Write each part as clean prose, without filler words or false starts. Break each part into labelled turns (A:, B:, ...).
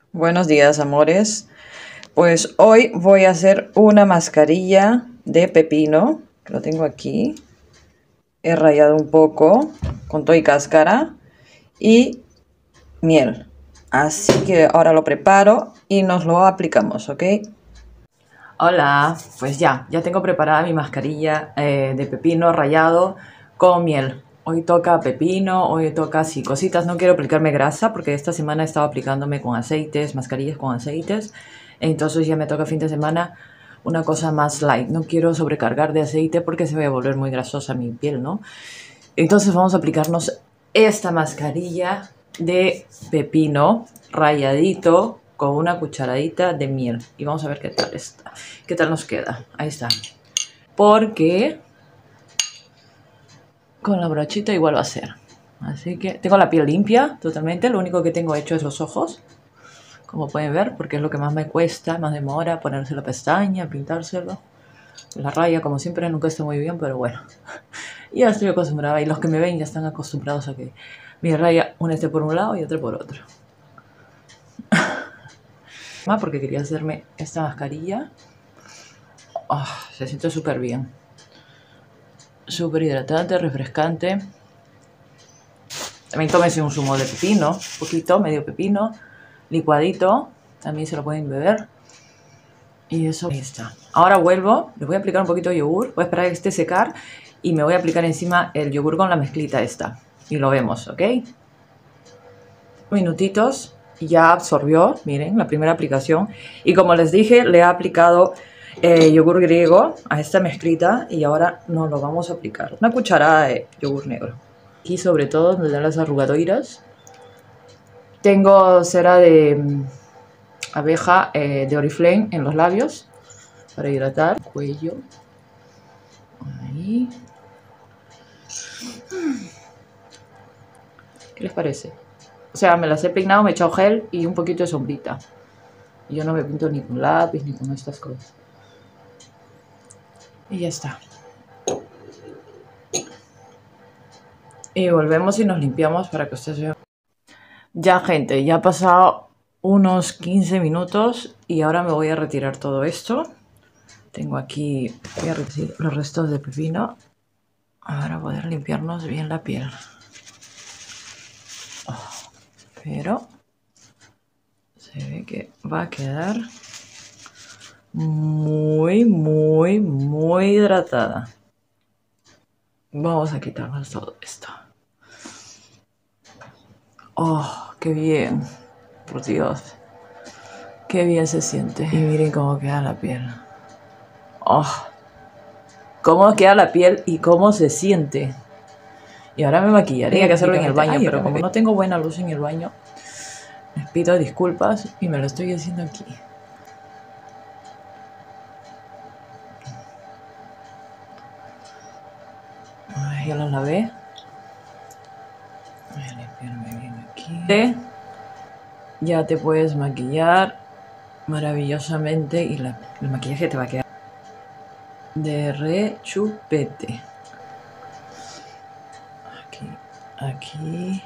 A: Buenos días, amores. Pues hoy voy a hacer una mascarilla de pepino, que lo tengo aquí. He rallado un poco con todo y cáscara y miel. Así que ahora lo preparo y nos lo aplicamos, ¿ok? Hola, pues ya tengo preparada mi mascarilla de pepino rallado con miel. Hoy toca pepino, hoy toca así cositas. No quiero aplicarme grasa porque esta semana he estado aplicándome con aceites, mascarillas con aceites. Entonces ya me toca fin de semana una cosa más light. No quiero sobrecargar de aceite porque se va a volver muy grasosa mi piel, ¿no? Entonces vamos a aplicarnos esta mascarilla de pepino ralladito con una cucharadita de miel. Y vamos a ver qué tal está. ¿Qué tal nos queda? Ahí está. Porque con la brochita igual va a ser. Así que tengo la piel limpia totalmente. Lo único que tengo hecho es los ojos. Como pueden ver, porque es lo que más me cuesta, más demora, ponerse la pestaña, pintárselo. La raya, como siempre, nunca está muy bien, pero bueno. Ya estoy acostumbrada y los que me ven ya están acostumbrados a que mi raya una esté por un lado y otra por otro. Porque quería hacerme esta mascarilla. Oh, se siente súper bien. Súper hidratante, refrescante. También tómese un zumo de pepino, un poquito, medio pepino, licuadito. También se lo pueden beber. Y eso, ahí está. Ahora vuelvo, les voy a aplicar un poquito de yogur. Voy a esperar a que esté secar y me voy a aplicar encima el yogur con la mezclita esta. Y lo vemos, ¿ok? Minutitos, ya absorbió, miren, la primera aplicación. Y como les dije, le he aplicado yogur griego a esta mezclita y ahora nos lo vamos a aplicar. Una cucharada de yogur negro. Aquí sobre todo donde dan las arrugadoras. Tengo cera de abeja de Oriflame en los labios para hidratar. Cuello. Ahí. ¿Qué les parece? O sea, me las he peinado, me he echado gel y un poquito de sombrita. Y yo no me pinto ni con lápiz ni con estas cosas. Y ya está. Y volvemos y nos limpiamos para que ustedes vean. Ya, gente, ya ha pasado unos 15 minutos y ahora me voy a retirar todo esto. Tengo aquí, voy a retirar los restos de pepino para poder limpiarnos bien la piel. Pero se ve que va a quedar muy hidratada. Vamos a quitarnos todo esto. Oh, qué bien. Por Dios. Qué bien se siente. Y miren cómo queda la piel. Oh. Cómo queda la piel y cómo se siente. Y ahora me maquillaré. Tenía que hacerlo en el baño, pero como no tengo buena luz en el baño, les pido disculpas y me lo estoy haciendo aquí. Ay, ya lo lavé. Voy a limpiarme bien aquí. Ya te puedes maquillar maravillosamente y el maquillaje te va a quedar de rechupete. Aquí.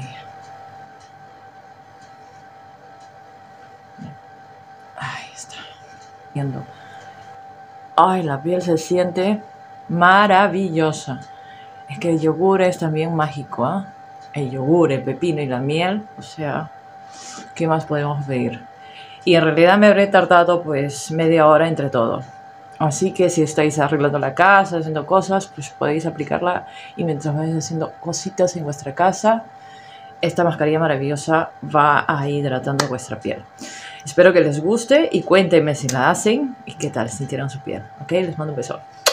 A: Ahí está. Viendo. Ay, la piel se siente maravillosa. Es que el yogur es también mágico, ¿eh? El yogur, el pepino y la miel, o sea, ¿qué más podemos pedir? Y en realidad me habré tardado pues media hora entre todo. Así que si estáis arreglando la casa, haciendo cosas, pues podéis aplicarla y mientras vais haciendo cositas en vuestra casa, esta mascarilla maravillosa va a ir hidratando vuestra piel. Espero que les guste y cuéntenme si la hacen y qué tal sintieron su piel. ¿Ok? Les mando un beso.